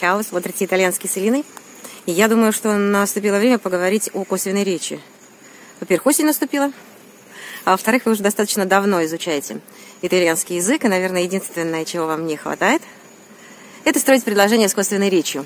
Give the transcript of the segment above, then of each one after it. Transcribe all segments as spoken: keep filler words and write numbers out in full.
Чао, смотрите «Итальянский с Элиной». И я думаю, что наступило время поговорить о косвенной речи. Во-первых, осень наступила, а во-вторых, вы уже достаточно давно изучаете итальянский язык, и, наверное, единственное, чего вам не хватает, это строить предложения с косвенной речью.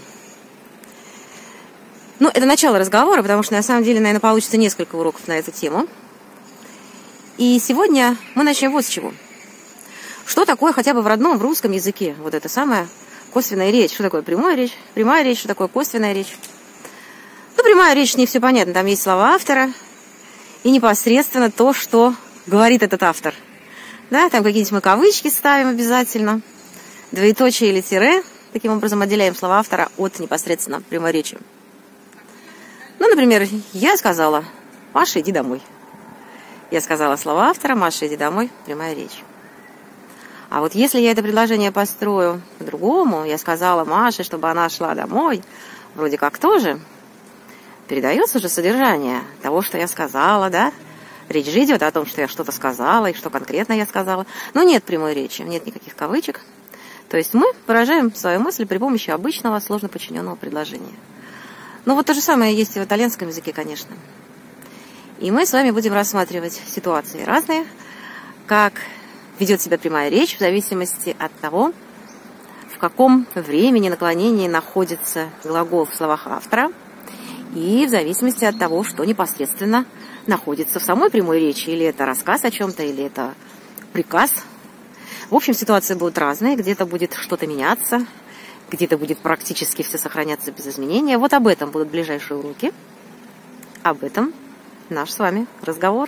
Ну, это начало разговора, потому что, на самом деле, наверное, получится несколько уроков на эту тему. И сегодня мы начнем вот с чего. Что такое хотя бы в родном, в русском языке вот это самое косвенная речь? Что такое прямая речь? Прямая речь, что такое косвенная речь? Ну, прямая речь, не все понятно. Там есть слова автора и непосредственно то, что говорит этот автор. Да, там какие-нибудь мы кавычки ставим обязательно, двоеточие или тире. Таким образом отделяем слова автора от непосредственно прямой речи. Ну, например, я сказала: Маша, иди домой. Я сказала слова автора: Маша, иди домой, прямая речь. А вот если я это предложение построю по-другому, я сказала Маше, чтобы она шла домой, вроде как тоже передается же содержание того, что я сказала, да? Речь же идет о том, что я что-то сказала и что конкретно я сказала. Но нет прямой речи, нет никаких кавычек. То есть мы выражаем свою мысль при помощи обычного сложно подчиненного предложения. Ну вот то же самое есть и в итальянском языке, конечно. И мы с вами будем рассматривать ситуации разные, как ведет себя прямая речь в зависимости от того, в каком времени наклонении находится глагол в словах автора, и в зависимости от того, что непосредственно находится в самой прямой речи, или это рассказ о чем-то, или это приказ. В общем, ситуации будут разные, где-то будет что-то меняться, где-то будет практически все сохраняться без изменения. Вот об этом будут ближайшие уроки, об этом наш с вами разговор.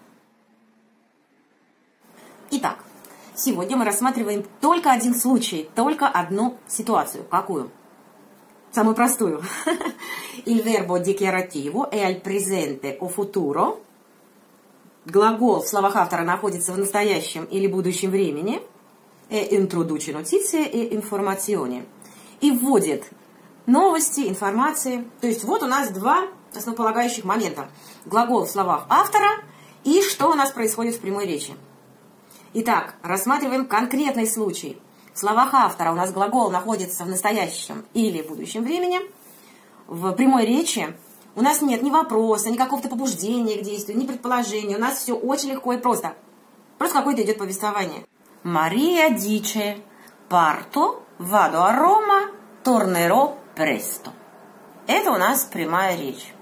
Итак, сегодня мы рассматриваем только один случай, только одну ситуацию. Какую? Самую простую. Il verbo dichiarativo è al presente o futuro. Глагол в словах автора находится в настоящем или будущем времени. E introduce notizie e informazioni. И вводит новости, информации. То есть вот у нас два основополагающих момента. Глагол в словах автора и что у нас происходит в прямой речи. Итак, рассматриваем конкретный случай. В словах автора у нас глагол находится в настоящем или будущем времени. В прямой речи у нас нет ни вопроса, ни какого-то побуждения к действию, ни предположения. У нас все очень легко и просто. Просто какое-то идет повествование. Мария dice parto, vado a Roma, tornerò presto. Это у нас прямая речь.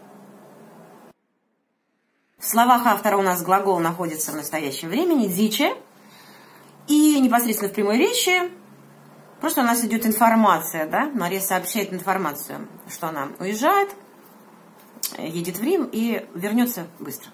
В словах автора у нас глагол находится в настоящем времени, dice. И непосредственно в прямой речи просто у нас идет информация, да? Мария сообщает информацию, что она уезжает, едет в Рим и вернется быстро.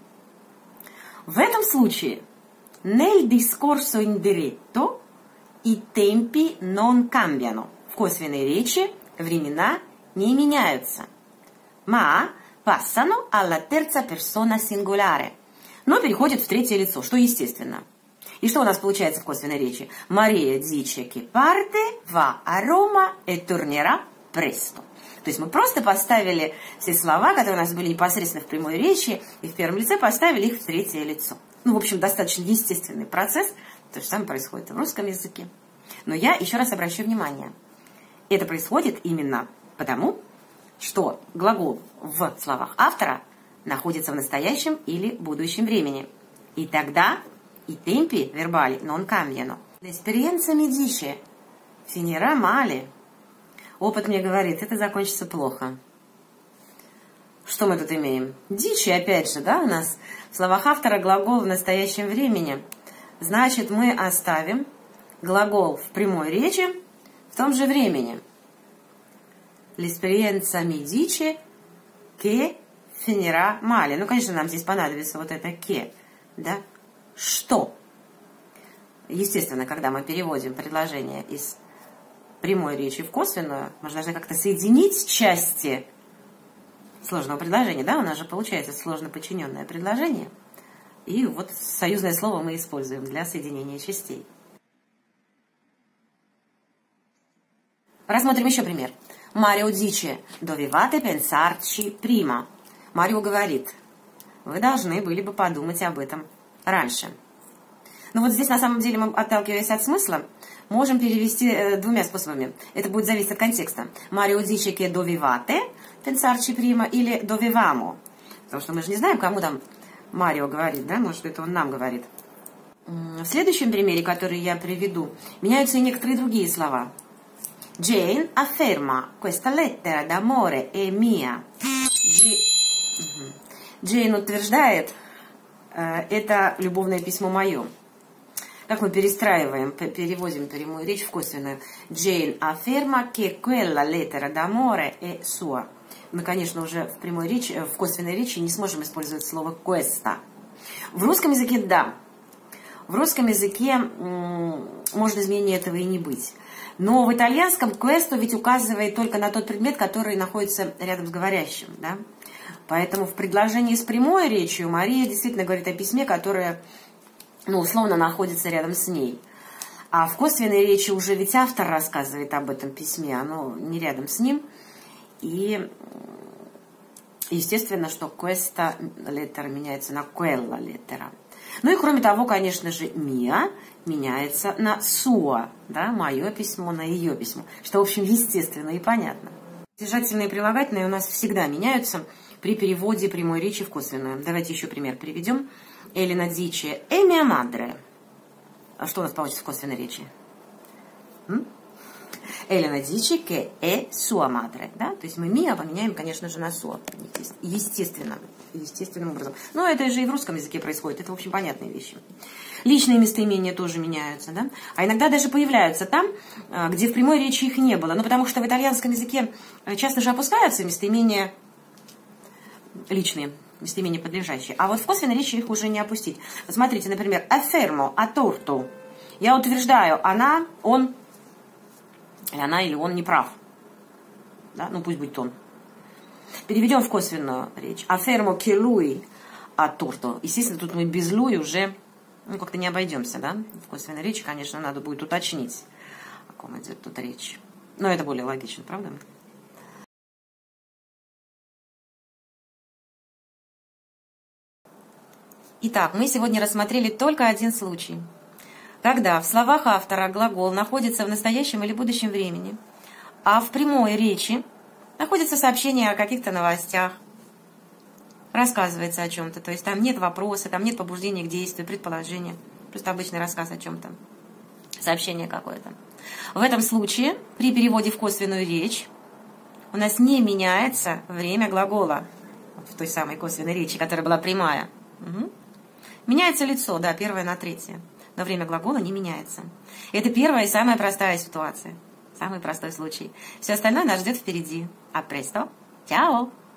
В этом случае nel discorso indiretto i tempi non cambiano. В косвенной речи времена не меняются. Ma passano alla terza persona singolare. Но переходит в третье лицо, что естественно. И что у нас получается в косвенной речи? Мария dice che parte, va a Roma e tornerà presto. То есть мы просто поставили все слова, которые у нас были непосредственно в прямой речи, и в первом лице поставили их в третье лицо. Ну, в общем, достаточно естественный процесс. То же самое происходит и в русском языке. Но я еще раз обращу внимание. Это происходит именно потому, что глагол в словах автора находится в настоящем или будущем времени. И тогда i tempi verbali non cambiano. L'esperienza mi dice finirà male. Опыт мне говорит, это закончится плохо. Что мы тут имеем? Dice, опять же, да, у нас в словах автора глагол в настоящем времени. Значит, мы оставим глагол в прямой речи в том же времени. L'esperienza mi dice che finirà male. Ну, конечно, нам здесь понадобится вот это che, да? Что? Естественно, когда мы переводим предложение из прямой речи в косвенную, мы же должны как-то соединить части сложного предложения, да? У нас же получается сложно подчиненное предложение. И вот союзное слово мы используем для соединения частей. Рассмотрим еще пример. Марио dice dovevate pensarci prima. Марио говорит, вы должны были бы подумать об этом раньше. Ну вот здесь на самом деле мы, отталкиваясь от смысла, можем перевести э, двумя способами. Это будет зависеть от контекста. Марио dice che dovevate pensarci prima или dovevamo. Потому что мы же не знаем, кому там Марио говорит, да? Может, это он нам говорит. В следующем примере, который я приведу, меняются и некоторые другие слова. Jane afferma questa lettera d'amore è mia. Джейн утверждает, э, это любовное письмо мое. Как мы перестраиваем, переводим прямую речь в косвенную. Jane afferma che quella lettera d'amore è sua. Мы, конечно, уже в прямой речи, в косвенной речи не сможем использовать слово questa. В русском языке да. В русском языке м, может изменения этого и не быть. Но в итальянском questo ведь указывает только на тот предмет, который находится рядом с говорящим. Да? Поэтому в предложении с прямой речью Мария действительно говорит о письме, которое, ну, условно находится рядом с ней. А в косвенной речи уже ведь автор рассказывает об этом письме, оно не рядом с ним. И естественно, что questa lettera меняется на quella lettera. Ну и кроме того, конечно же, mia меняется на sua, да, мое письмо на ее письмо, что, в общем, естественно и понятно. Содержательные и прилагательные у нас всегда меняются при переводе прямой речи в косвенную. Давайте еще пример приведем. Elena dice è mia madre. А что у нас получится в косвенной речи? М? Elena dice che è sua madre. Да? То есть мы mia поменяем, конечно же, на sua. Естественно. Естественным образом. Но это же и в русском языке происходит. Это, в общем, понятные вещи. Личные местоимения тоже меняются. Да? А иногда даже появляются там, где в прямой речи их не было. Ну, потому что в итальянском языке часто же опускаются местоимения личные, местоимения подлежащие. А вот в косвенной речи их уже не опустить. Смотрите, например, affermo a torto. Я утверждаю, она, он, или она или он не прав. Да? Ну, пусть будет он. Переведем в косвенную речь. Affermo che lui a torto. Естественно, тут мы без lui уже, ну, как-то не обойдемся, да? В косвенной речи, конечно, надо будет уточнить, о ком идет тут речь. Но это более логично, правда? Итак, мы сегодня рассмотрели только один случай. Когда в словах автора глагол находится в настоящем или будущем времени, а в прямой речи находится сообщение о каких-то новостях, рассказывается о чем-то, то есть там нет вопроса, там нет побуждения к действию, предположения, просто обычный рассказ о чем-то, сообщение какое-то. В этом случае при переводе в косвенную речь у нас не меняется время глагола в той самой косвенной речи, которая была прямая. Угу. Меняется лицо, да, первое на третье, но время глагола не меняется. Это первая и самая простая ситуация, самый простой случай. Все остальное нас ждет впереди. А престо, чао!